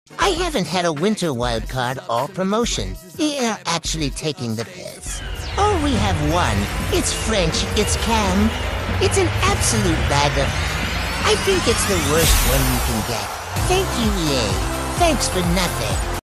I haven't had a winter wildcard all promotion. They're actually taking the piss. Oh, we have one. It's French, it's Cam. It's an absolute bag of... I think it's the worst one you can get. Thank you, EA. Thanks for nothing.